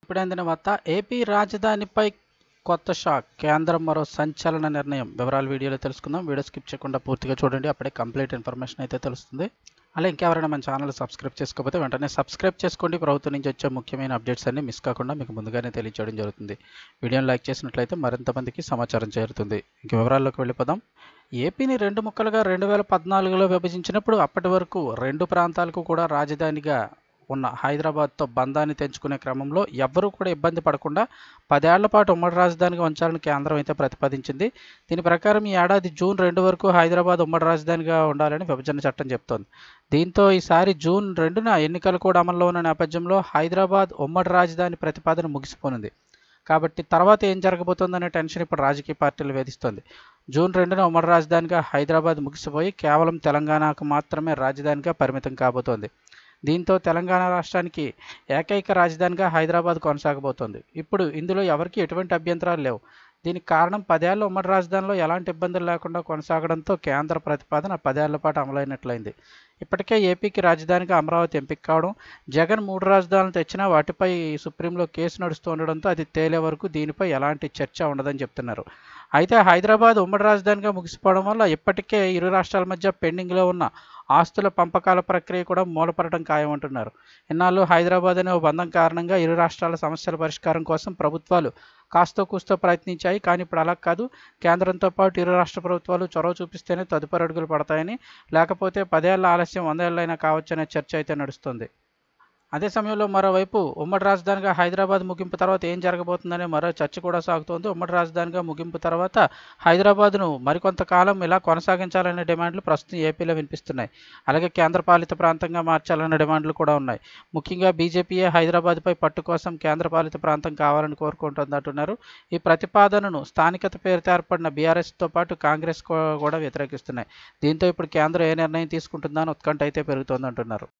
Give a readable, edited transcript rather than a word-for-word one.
ఇప్పుడే అందిన వార్త. ఏపీ రాజధానిపై కొత్త షాక్. కేంద్రం మరో సంచలన నిర్ణయం. వివరాలు వీడియోలో తెలుసుకుందాం. వీడియో స్కిప్ చేయకుండా పూర్తిగా చూడండి. అప్పుడే కంప్లీట్ ఇన్ఫర్మేషన్ అయితే తెలుస్తుంది. అలా ఇంకెవరైనా మన ఛానల్ సబ్స్క్రైబ్ చేసుకోకపోతే వెంటనే సబ్స్క్రైబ్ చేసుకోండి. ప్రభుత్వం నుంచి వచ్చే ముఖ్యమైన అప్డేట్స్ అన్ని మిస్ కాకుండా మీకు ముందుగానే తెలియజేయడం జరుగుతుంది. వీడియోని లైక్ చేసినట్లయితే మరింత మందికి సమాచారం చేరుతుంది. ఇంక వివరాల్లోకి వెళ్ళిపోదాం. ఏపీని రెండు ముక్కలుగా 2014లో విభజించినప్పుడు అప్పటి వరకు రెండు ప్రాంతాలకు కూడా రాజధానిగా ఉన్న హైదరాబాద్తో బంధాన్ని తెంచుకునే క్రమంలో ఎవ్వరూ కూడా ఇబ్బంది పడకుండా 10 ఏళ్ల పాటు ఉమ్మడి రాజధానిగా ఉంచాలని కేంద్రం అయితే ప్రతిపాదించింది. దీని ప్రకారం ఈ ఏడాది జూన్ 2 వరకు హైదరాబాద్ ఉమ్మడి రాజధానిగా ఉండాలని విభజన చట్టం చెప్తోంది. దీంతో ఈసారి జూన్ 2న ఎన్నికలు కూడా అమల్లో ఉన్న నేపథ్యంలో హైదరాబాద్ ఉమ్మడి రాజధాని ప్రతిపాదన ముగిసిపోనుంది. కాబట్టి తర్వాత ఏం జరగబోతోందనే టెన్షన్ ఇప్పుడు రాజకీయ పార్టీలు వేధిస్తోంది. జూన్ 2న ఉమ్మడి రాజధానిగా హైదరాబాద్ ముగిసిపోయి కేవలం తెలంగాణకు మాత్రమే రాజధానిగా పరిమితం కాబోతోంది. దీంతో తెలంగాణ రాష్ట్రానికి ఏకైక రాజధానిగా హైదరాబాద్ కొనసాగబోతోంది. ఇప్పుడు ఇందులో ఎవరికీ ఎటువంటి అభ్యంతరాలు లేవు. దీనికి కారణం 10 ఏళ్ల ఉమ్మడి రాజధానిలో ఎలాంటి ఇబ్బందులు లేకుండా కొనసాగడంతో కేంద్ర ప్రతిపాదన 10 ఏళ్ల పాటు అమలైనట్లయింది. ఇప్పటికే ఏపీకి రాజధానిగా అమరావతి ఎంపిక కావడం, జగన్ 3 రాజధానులు తెచ్చినా వాటిపై సుప్రీంలో కేసు నడుస్తూ ఉండడంతో అది తేలే వరకు దీనిపై ఎలాంటి చర్చ ఉండదని చెప్తున్నారు. అయితే హైదరాబాద్ ఉమ్మడి రాజధానిగా ముగిసిపోవడం వల్ల ఇప్పటికే ఇరు రాష్ట్రాల మధ్య పెండింగ్లో ఉన్న ఆస్తుల పంపకాల ప్రక్రియ కూడా మూలపడటం ఖాయమంటున్నారు. ఇన్నాళ్ళు హైదరాబాద్ అనే ఓ బంధం కారణంగా ఇరు రాష్ట్రాల సమస్యల పరిష్కారం కోసం ప్రభుత్వాలు కాస్తో కూస్తో ప్రయత్నించాయి. కానీ ఇప్పుడు అలా కాదు. కేంద్రంతో పాటు ఇరు రాష్ట్ర ప్రభుత్వాలు చొరవ చూపిస్తేనే తదుపరి అడుగులు పడతాయని, లేకపోతే 10 ఏళ్ల ఆలస్యం 100 ఏళ్లైనా కావచ్చనే చర్చ అయితే నడుస్తుంది. అదే సమయంలో మరోవైపు ఉమ్మడి రాజధానిగా హైదరాబాద్ ముగింపు తర్వాత ఏం జరగబోతుందనే మరో చర్చ కూడా సాగుతోంది. ఉమ్మడి రాజధానిగా ముగింపు తర్వాత హైదరాబాద్ను మరికొంతకాలం ఇలా కొనసాగించాలనే డిమాండ్లు ప్రస్తుతం ఏపీలో వినిపిస్తున్నాయి. అలాగే కేంద్రపాలిత ప్రాంతంగా మార్చాలనే డిమాండ్లు కూడా ఉన్నాయి. ముఖ్యంగా బీజేపీయే హైదరాబాద్పై పట్టు కోసం కేంద్రపాలిత ప్రాంతం కావాలని కోరుకుంటుందంటున్నారు. ఈ ప్రతిపాదనను స్థానికత పేరుతో ఏర్పడిన బీఆర్ఎస్తో పాటు కాంగ్రెస్ కూడా వ్యతిరేకిస్తున్నాయి. దీంతో ఇప్పుడు కేంద్రం ఏ నిర్ణయం తీసుకుంటుందా అని ఉత్కంఠ అయితే పెరుగుతోందంటున్నారు.